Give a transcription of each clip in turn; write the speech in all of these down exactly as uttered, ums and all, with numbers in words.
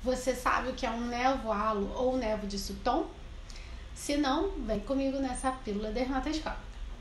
Você sabe o que é um névoa-halo ou névoa de Sutton? Se não, vem comigo nessa pílula dermatoscópica.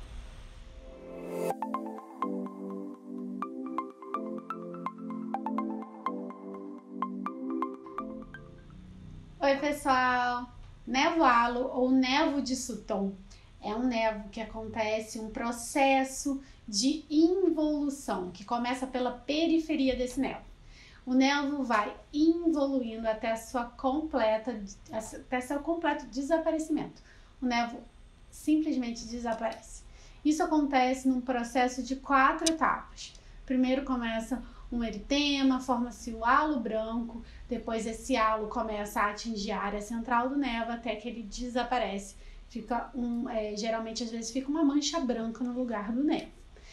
Oi pessoal, névoa-halo ou névoa de Sutton é um névoa que acontece um processo de involução que começa pela periferia desse névoa. O névoa vai involuindo até a sua completa, até seu completo desaparecimento. O névoa simplesmente desaparece. Isso acontece num processo de quatro etapas. Primeiro começa um eritema, forma-se o halo branco, depois esse halo começa a atingir a área central do névoa até que ele desaparece. Fica um, é, geralmente, às vezes, fica uma mancha branca no lugar do névoa.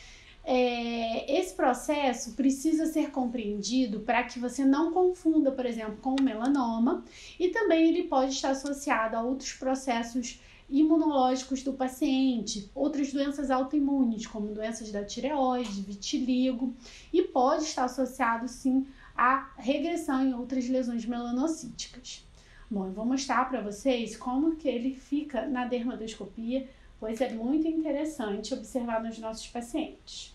É, esse processo precisa ser compreendido para que você não confunda, por exemplo, com o melanoma, e também ele pode estar associado a outros processos imunológicos do paciente, outras doenças autoimunes, como doenças da tireoide, vitiligo, e pode estar associado sim à regressão em outras lesões melanocíticas. Bom, eu vou mostrar para vocês como que ele fica na dermatoscopia, pois é muito interessante observar nos nossos pacientes.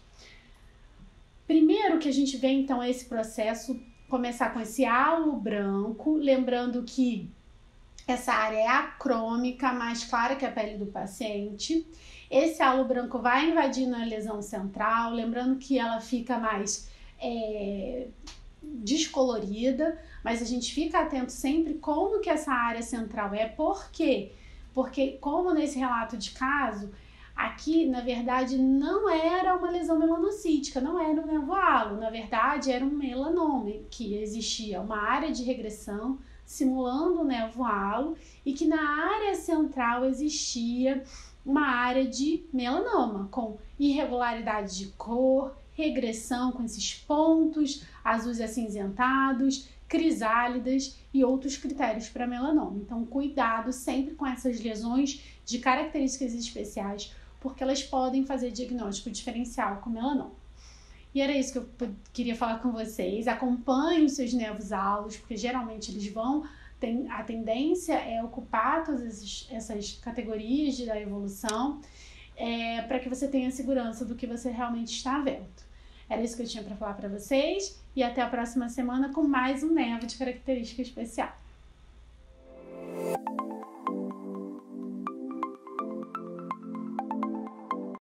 Primeiro que a gente vê então esse processo começar com esse halo branco, lembrando que essa área é acrômica, mais clara que a pele do paciente. Esse halo branco vai invadindo a lesão central, lembrando que ela fica mais é, descolorida, mas a gente fica atento sempre como que essa área central é. Por quê? Porque como nesse relato de caso, aqui na verdade não era uma lesão melanocítica, não era um névoa-halo, na verdade era um melanoma, que existia uma área de regressão simulando o névoa-halo e que na área central existia uma área de melanoma com irregularidade de cor, regressão com esses pontos azuis acinzentados, crisálidas e outros critérios para melanoma. Então, cuidado sempre com essas lesões de características especiais, porque elas podem fazer diagnóstico diferencial com melanoma. E era isso que eu queria falar com vocês. Acompanhem os seus névoos-halos, porque geralmente eles vão, tem, a tendência é ocupar todas esses, essas categorias da evolução, é, para que você tenha segurança do que você realmente está vendo. Era isso que eu tinha para falar para vocês e até a próxima semana com mais um névoa de característica especial.